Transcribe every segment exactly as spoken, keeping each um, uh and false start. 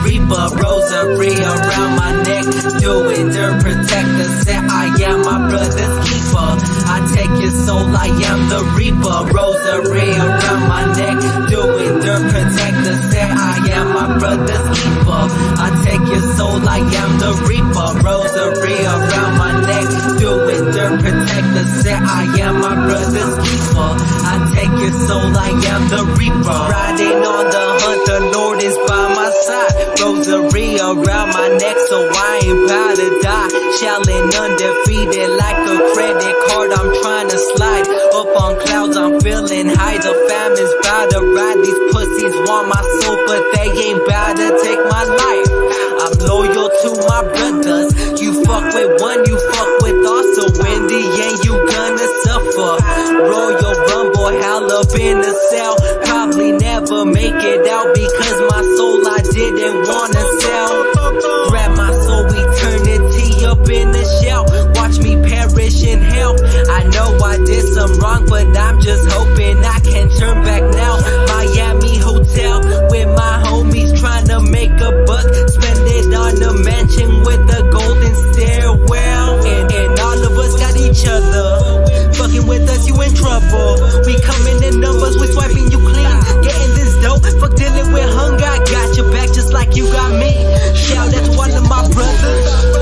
reaper. Rosary around my neck, doing dirt protector. Said I am my brother's keeper. I take your soul, I am the reaper. Rosary around my neck, doing dirt protector. Said I am my brother's keeper. I take your soul, I am the reaper. Rosary around my neck, doing dirt protector. Said I am my brother's keeper. I take your soul, I am the reaper. Riding on the hunt, the Lord is by my side. Rosary around my neck, so I ain't bout to die. Shallin' undefeated like a credit card, I'm trying to slide. Up on clouds, I'm feeling high. The famine's bout to ride. These pussies want my soul, but they ain't bout to take my life. I'm loyal to my brothers. You fuck with one, you fuck with all. So in the end, you gonna suffer. Royal Rumble, hell up in the cell. Probably never make it out because my soul I didn't wanna sell. Grab my soul, eternity up in the shell. Watch me perish in hell. I know I did some wrong, but I'm just hoping I can turn back now. Miami hotel with my homies trying to make a buck. Spend it on a mansion with a golden stairwell. And, and all of us got each other. Fucking with us, you in trouble. We coming in numbers, we swiping you clean. Getting this dope, fuck dealing with hunger. I got your back just like you got me. Shout out to all of my brothers.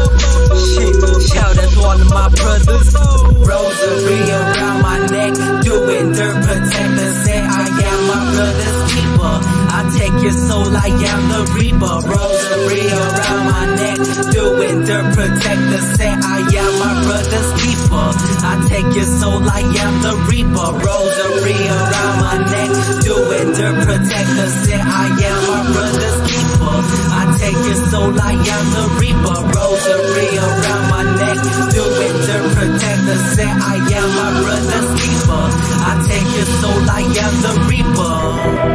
Shit, shout out to all of my brothers. Rosary around my neck, doing dirt protector. Say I am my brother's keeper. I take your soul, I am the reaper. Rosary around my neck, doing dirt protector. Say I am my brother's keeper. I take your soul, I am the reaper. Rosary around my neck, doing dirt protector. Say I am my brother's keeper. I take your soul, I am the reaper. Rosary around my neck, doing dirt protector. Say I am my brother's keeper. I take your soul, I am the reaper.